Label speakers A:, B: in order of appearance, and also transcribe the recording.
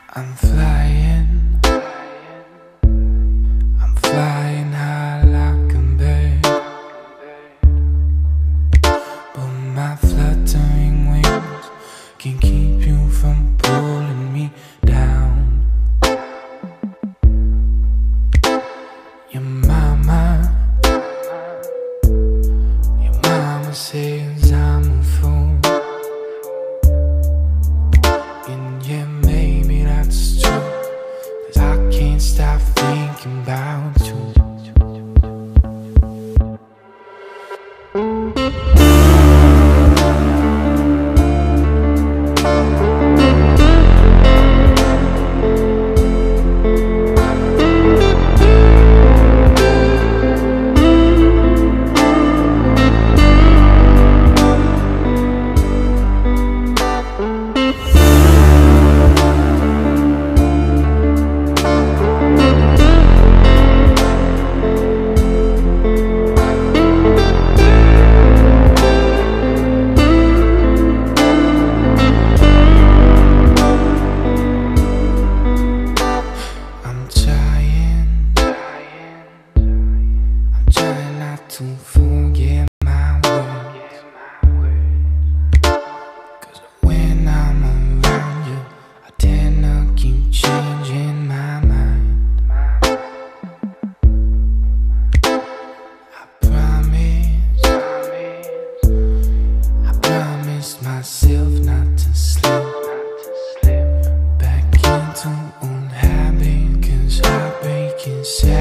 A: I'm flying, I'm flying high like a bird, but my fluttering wings can keep you from pulling me down. Your mama says I'm a fool, and yeah, maybe that's true, 'cause I can't stop thinking about you. To forget my words, 'cause when I'm around you, I tend to keep changing my mind. I promised myself not to slip back into old habit, 'cause heartbreak is sad.